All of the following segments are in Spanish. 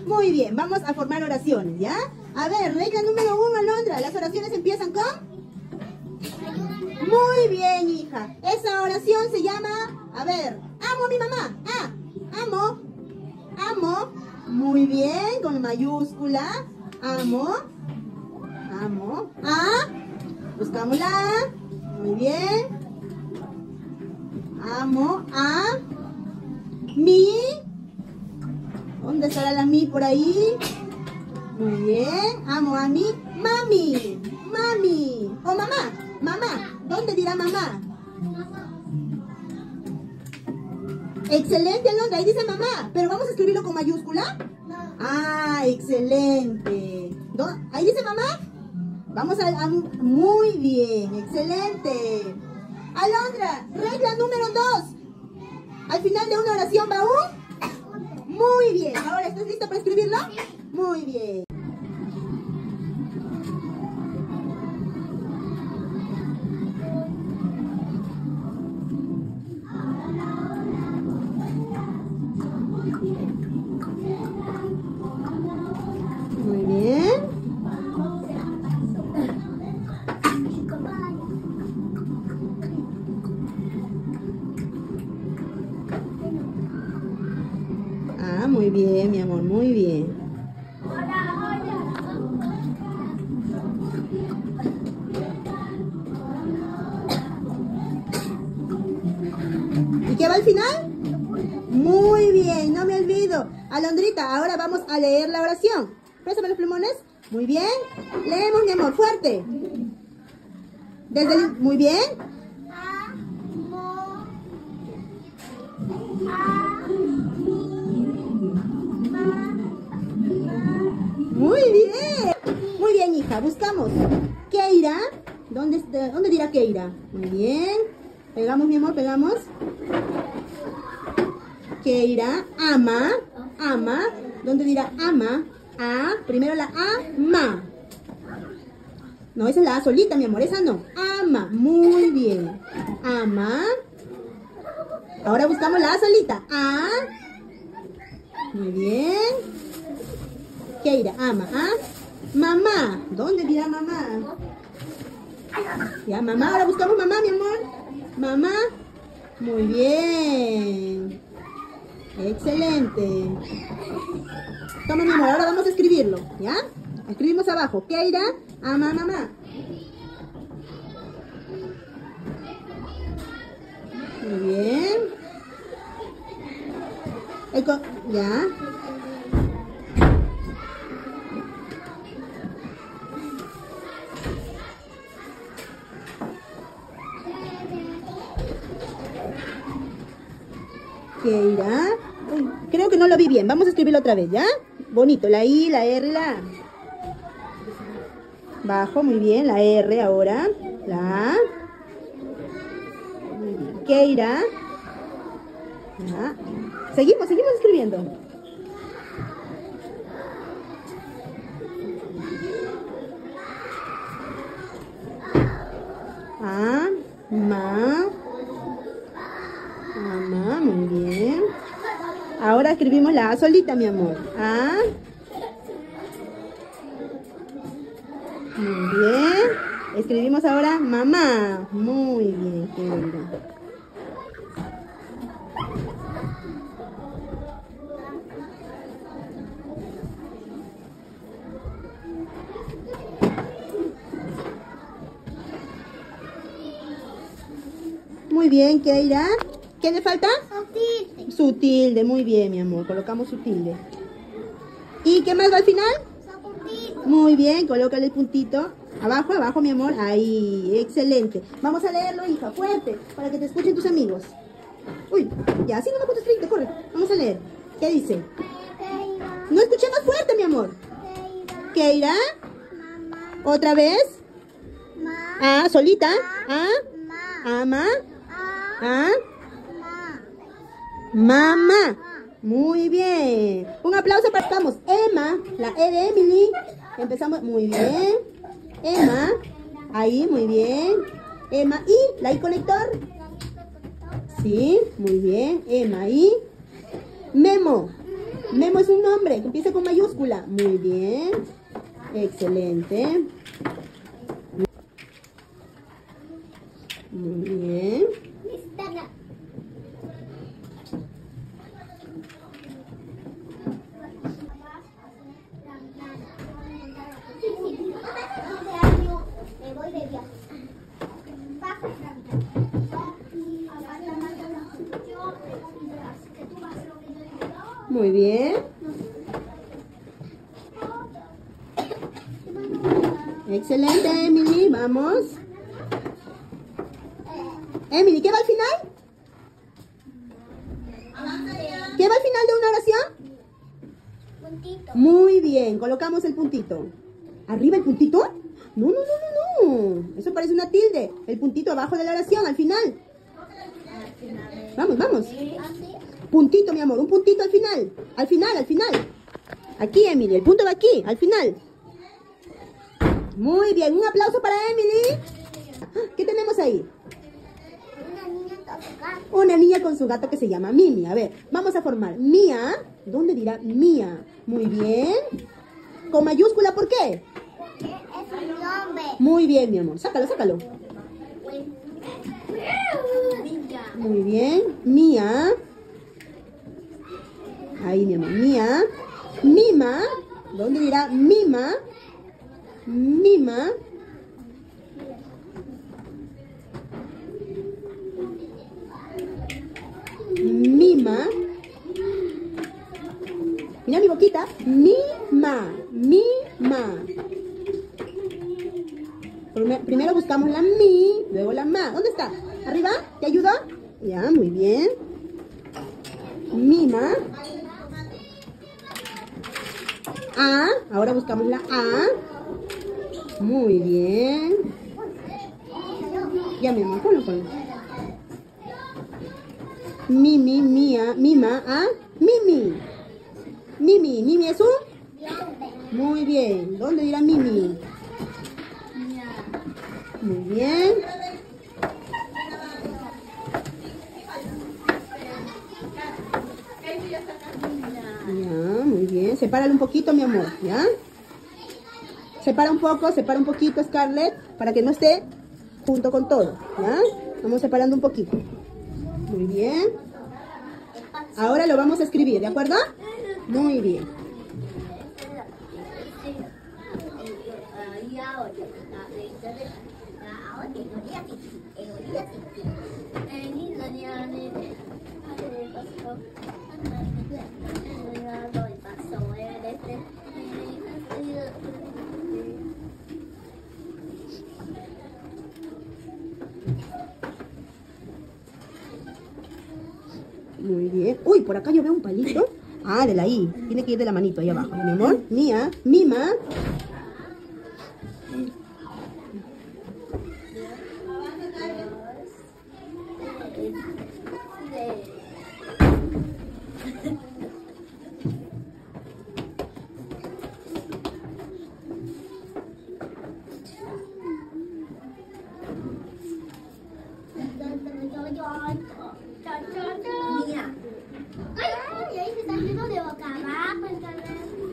Muy bien, vamos a formar oraciones, ¿ya? A ver, regla número 1, Alondra. Las oraciones empiezan con... Muy bien, hija. Esa oración se llama... A ver, amo a mi mamá. Amo. Muy bien, con mayúscula. Amo. Buscamos la A. Muy bien. Amo a mi. ¿Dónde estará la mi por ahí? Muy bien. Amo a mi mami. O mamá. ¿Dónde dirá mamá? Excelente, Alondra. Ahí dice mamá. Pero vamos a escribirlo con mayúscula. Excelente. Ahí dice mamá. Vamos a... Muy bien. Excelente. Alondra, regla número 2. Al final de una oración va un... Muy bien. Ahora, ¿estás lista para escribirlo? Muy bien. Muy bien. Muy bien, mi amor, muy bien. ¿Y qué va al final? Muy bien, no me olvido. Alondrita, ahora vamos a leer la oración. Préstame los plumones. Muy bien. Leemos, mi amor, fuerte. Muy bien. Muy bien, hija. Buscamos. Keira. ¿Dónde dirá Keira? Muy bien. Pegamos, mi amor, pegamos. Keira. Ama. ¿Dónde dirá ama? Primero la A. Ma. No, esa es la A solita, mi amor. Esa no. Ama. Muy bien. Ama. Ahora buscamos la A solita. Muy bien. Keira, ama. Mamá. ¿Dónde dirá mamá? Ya, mamá. Ahora buscamos mamá, mi amor. Mamá. Muy bien. Excelente. Toma, mi amor. Ahora vamos a escribirlo. ¿Ya? Escribimos abajo. Keira, ama, mamá. Muy bien. Ya. Keira. Creo que no lo vi bien. Vamos a escribirlo otra vez, ¿ya? Bonito. La I, la R, la A. Bajo, muy bien. La R ahora. La A. Muy bien. Keira. Ya. Seguimos escribiendo. Mamá, muy bien. Ahora escribimos la A solita, mi amor. Muy bien. Escribimos ahora mamá. Muy bien, querida. Muy bien, Keira. ¿Qué le falta? Su tilde, muy bien, mi amor. Colocamos su tilde. ¿Y qué más va al final? Muy bien, colócale el puntito. Abajo, mi amor. Ahí, excelente. Vamos a leerlo, hija, fuerte, para que te escuchen tus amigos. Uy, ya, así no me puedo escribir, corre. Vamos a leer. ¿Qué dice? No escuché más fuerte, mi amor. Keira. Otra vez. Solita. Ama. Mamá. Muy bien. Un aplauso para estamos. Emma, la E de Emily. Empezamos muy bien. Emma. Ahí, muy bien. Emma y la I conector. Sí, muy bien. Emma y Memo. Memo es un nombre que empieza con mayúscula. Muy bien. Excelente. Muy bien. Muy bien. Excelente, Emily. Vamos. Emily, ¿qué va al final? ¿Qué va al final de una oración? Puntito. Muy bien, colocamos el puntito. ¿Arriba el puntito? No, no, no, no, no. Eso parece una tilde. El puntito abajo de la oración, al final. Vamos, vamos. Puntito, mi amor, un puntito al final. Al final, al final. Aquí, Emily, el punto va aquí, al final. Muy bien, un aplauso para Emily. ¿Qué tenemos ahí? Una niña con su gato. Una niña con su gato que se llama Mimi. A ver, vamos a formar Mía. ¿Dónde dirá Mía? Muy bien. Con mayúscula, ¿por qué? Porque es un nombre. Muy bien, mi amor. Sácalo, sácalo. Muy bien. Mía. Ahí, mi amor. Mía. Mima. ¿Dónde dirá Mima? Mima. Mima. Mira mi boquita. Mima. Mima. Primero buscamos la mi, luego la ma. ¿Dónde está? ¿Arriba? ¿Te ayuda? Ya, muy bien. Mima. A. Ahora buscamos la A. Muy bien. Ya, mi amor, ponlo. Mimi, mía, mima, a Mimi. Mimi, Mimi es un. Muy bien. ¿Dónde dirá Mimi? Muy bien. Ya, muy bien. Sepáralo un poquito, mi amor, ¿ya? Separa un poquito, Scarlett, para que no esté junto con todo, ¿ya? Vamos separando un poquito. Muy bien. Ahora lo vamos a escribir, ¿de acuerdo? Muy bien. Muy bien. Uy, por acá yo veo un palito. Ah, de la I. Tiene que ir de la manito ahí abajo, mi amor. Mía, mima. Mía. Ay, ahí se está yendo de boca abajo, entonces.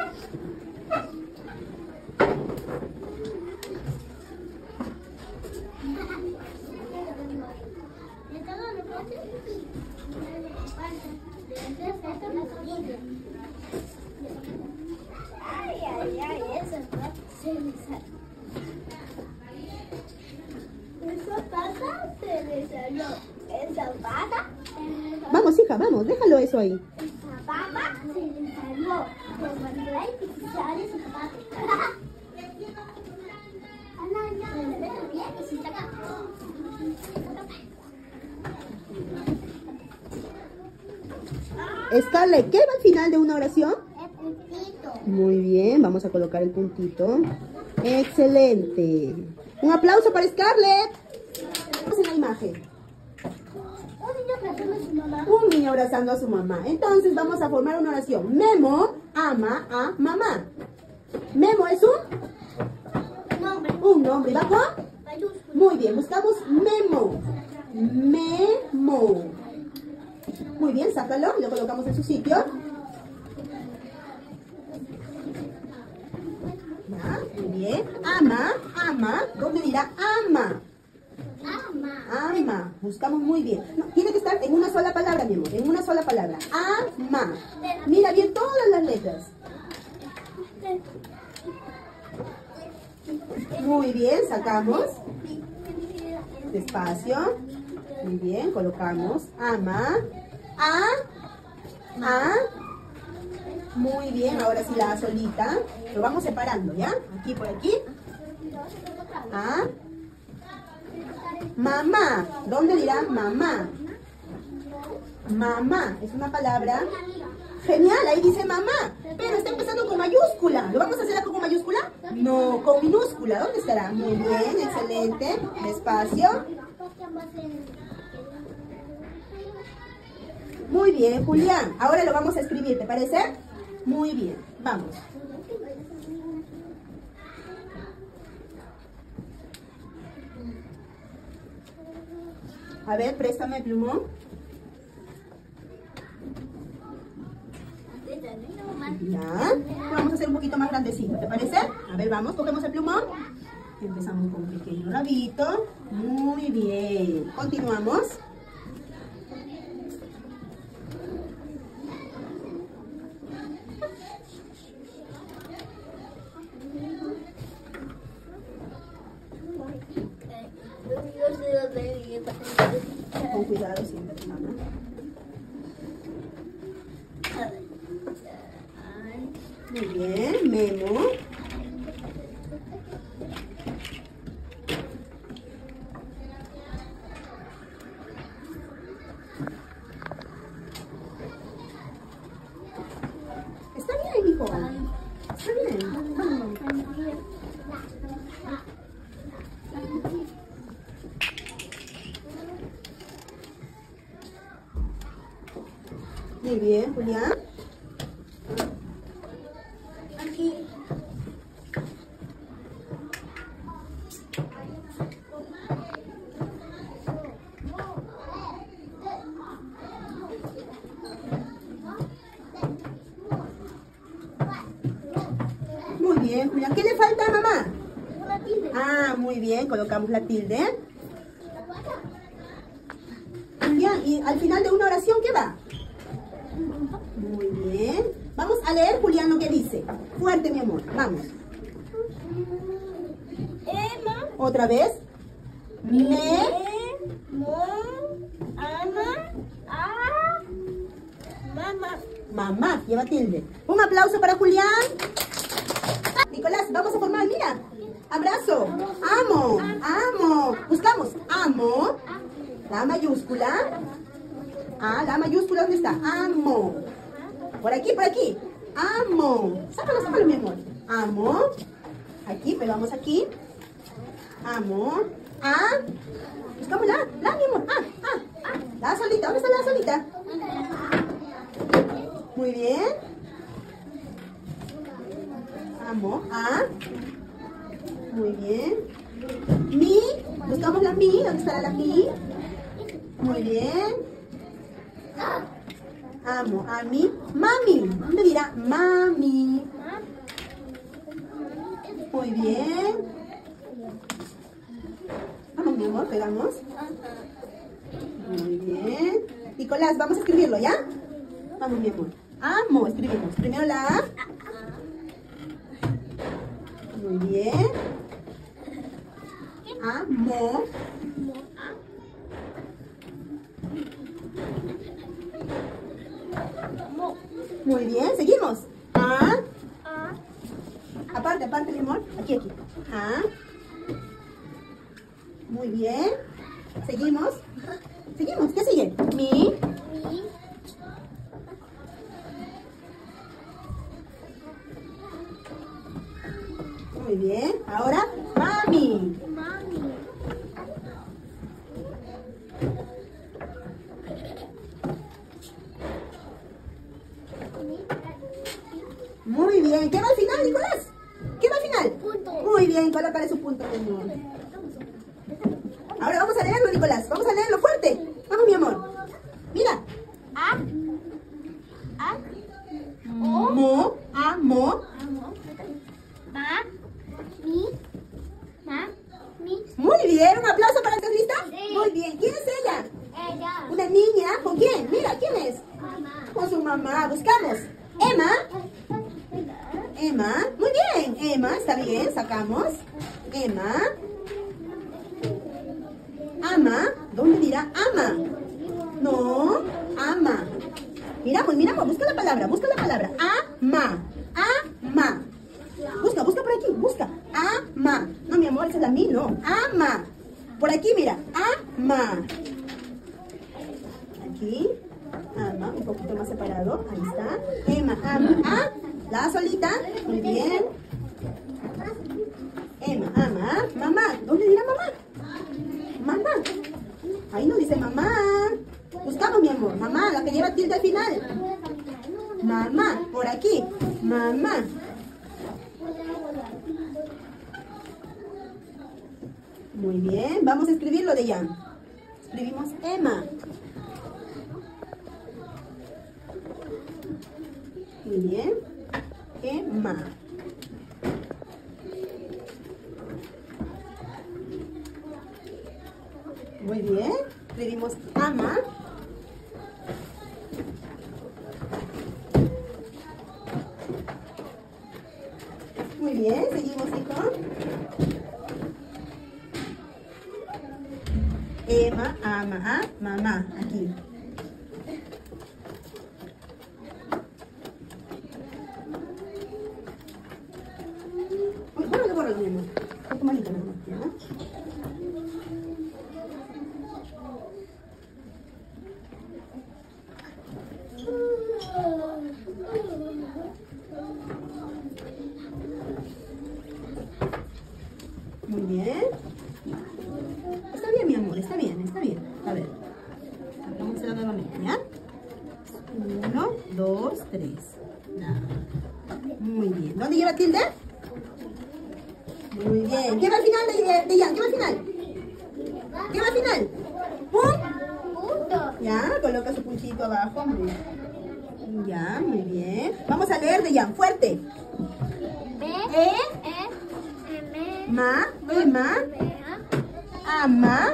Ay, ay, ay, eso se me sale. Eso pasa, se me salió. Eso pasa. Vamos, hija, vamos. Déjalo eso ahí. Esa papa se le salió. Como el rey que se sale su papá. Se le ve bien y se saca. Scarlett, ¿qué va al final de una oración? El puntito. Muy bien, vamos a colocar el puntito. Excelente. Un aplauso para Scarlett. Vamos en la imagen. Un niño abrazando a su mamá. Un niño abrazando a su mamá. Entonces vamos a formar una oración. Memo ama a mamá. Memo es Nombre. un nombre. ¿Va con? Mayúscula. Muy bien, buscamos Memo. Memo. Muy bien, sácalo y lo colocamos en su sitio. bien. Ama, ama. ¿Dónde dirá ama? Ama. Buscamos muy bien. No, tiene que estar en una sola palabra, mi amor. En una sola palabra. Ama. Mira bien todas las letras. Muy bien, sacamos. Despacio. Muy bien, colocamos. Ama. A. Muy bien, ahora sí la A solita. Lo vamos separando, ¿ya? Aquí por aquí. A. Mamá. ¿Dónde dirá mamá? Mamá. Es una palabra. Genial, ahí dice mamá. Pero está empezando con mayúscula. ¿Lo vamos a hacer acá con mayúscula? No, con minúscula. ¿Dónde estará? Muy bien, excelente. Despacio. Muy bien, Julián. Ahora lo vamos a escribir, ¿te parece? Muy bien. Vamos. A ver, préstame el plumón. Ya. Lo vamos a hacer un poquito más grandecito, ¿te parece? A ver, vamos, cogemos el plumón. Empezamos con un pequeño rabito. Muy bien. Continuamos. Con cuidado siempre, mamá. Muy bien, Memo. Está bien, hijo. Está bien. Muy bien, Julián. Aquí. Muy bien, Julián. ¿Qué le falta, mamá? Una tilde. Ah, muy bien. Colocamos la tilde. Julián, y al final de una oración, ¿qué va? Muy bien. Vamos a leer, Julián, lo que dice. Fuerte, mi amor. Vamos. Emma. Otra vez. Mamá. Mamá. Lleva tilde. Un aplauso para Julián. Nicolás, vamos a formar, mira. Abrazo. Amo. Amo. Buscamos. Amo. La mayúscula. Ah, la mayúscula, ¿dónde está? Amo. Por aquí, por aquí. Amo. Sácalo, sácalo, mi amor. Amo. Aquí, pegamos aquí. Amo. Ah. Buscamos la, mi amor. La solita. ¿Dónde está la solita? Muy bien. Amo. Muy bien. Mi. Buscamos la mi. ¿Dónde estará la mi? Muy bien. Amo. A mi. Mami. ¿Dónde dirá? Mami. Muy bien. Vamos, mi amor. Pegamos. Muy bien. Nicolás, vamos a escribirlo, ¿ya? Vamos, mi amor. Amo. Escribimos. Primero la A. Muy bien. Amo. Muy bien, seguimos. Aparte, aparte, mi amor. Aquí, aquí. Muy bien. Seguimos. Seguimos. ¿Qué sigue? Mi. Muy bien. Ahora, mami. Muy bien. ¿Qué va al final, Nicolás? ¿Qué va al final? Punto. Muy bien, colócale su punto, mi amor. Ahora vamos a leerlo, Nicolás. Vamos a leerlo fuerte. Vamos, mi amor. Mira. Amo. Muy bien, un aplauso para la lista. Sí. Muy bien, ¿quién es ella? Ella. Una niña, ¿con quién? Mira, ¿quién es? Mamá. Con su mamá, buscamos. Emma. Emma, muy bien, Emma, está bien, sacamos. Emma. Ama, ¿dónde dirá ama? No, ama. Miramos, miramos, busca la palabra. Ama, ama. Busca por aquí, busca. Ama. No, mi amor, esa es la mí, no. Ama. Por aquí, mira, ama. Aquí, ama, un poquito más separado. Ahí está. Emma, ama. Ah, la solita. Muy bien. Emma, ama. Mamá, ¿dónde dirá mamá? Mamá. Ahí no dice mamá. Buscamos, mi amor. Mamá, la que lleva tilde al final. Mamá, por aquí. Mamá. Muy bien. Vamos a escribirlo de ya. Escribimos Emma. Muy bien. Emma. Muy bien. Escribimos ama. Muy bien. Seguimos, hijo. Emma, ama, mamá. Aquí. Bórralo, mi amor. Un poco malito, mi amor. ¿Ya? Muy bien. Está bien, mi amor, está bien, está bien. A ver. Vamos a hacerlo nuevamente, ¿ya? 1, 2, 3. Muy bien. ¿Dónde lleva tilde? Muy bien. ¿Qué va al final de Jan? ¿Qué va al final? ¿Qué va al final? Punto. Ya, coloca su puntito abajo. Ya, muy bien. Vamos a leer de Jan, fuerte. Ma, Emma, ama,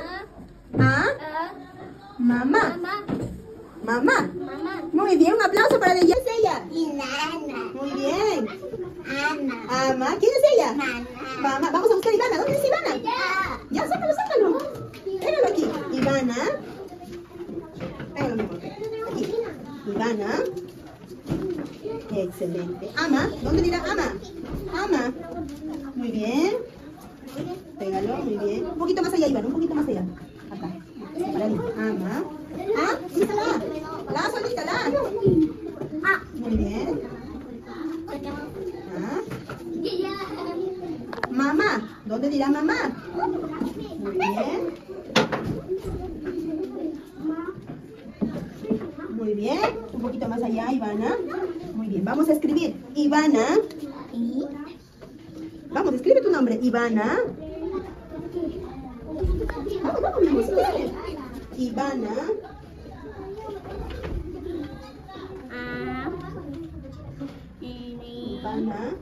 mamá. Mamá. Muy bien, un aplauso para ella. ¿Quién es ella? Muy bien. Ama. ¿Quién es ella? Mamá. Vamos a buscar a Ivana. ¿Dónde es Ivana? Ya, sácalo. Pégalo aquí. Ivana. Pégalo, mi amor. Aquí. Ivana. Excelente. Ama. ¿Dónde dirá ama? Ama. Muy bien. Pégalo, muy bien. Un poquito más allá, Ivana. Un poquito más allá. Acá. Separadito. Ama. Ah, ¿dónde está la A? La A solita, la A. Muy bien. Ah. Mamá. ¿Dónde dirá mamá? Muy bien. Muy bien. Un poquito más allá, Ivana. Muy bien. Vamos a escribir. Ivana. Vamos, escribe tu nombre. Ivana. Vamos, mi amor. Escribe. Ivana. Ivana.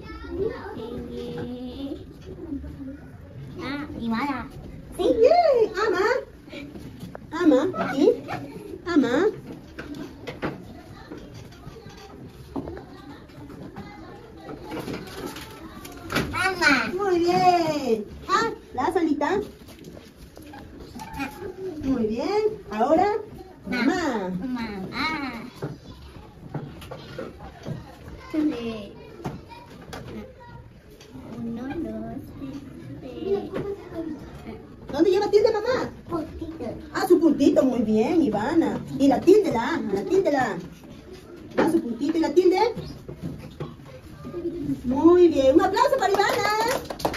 Ivana. Sí. Ama. Ama. Aquí. Ama. Muy bien. Ah, la solita. Muy bien. Ahora, mamá. ¿Dónde lleva tilde mamá? Ah, su puntito, muy bien, Ivana. Y la tilde, la A. Ah, su puntito y la tilde. Muy bien, un aplauso para Ivana.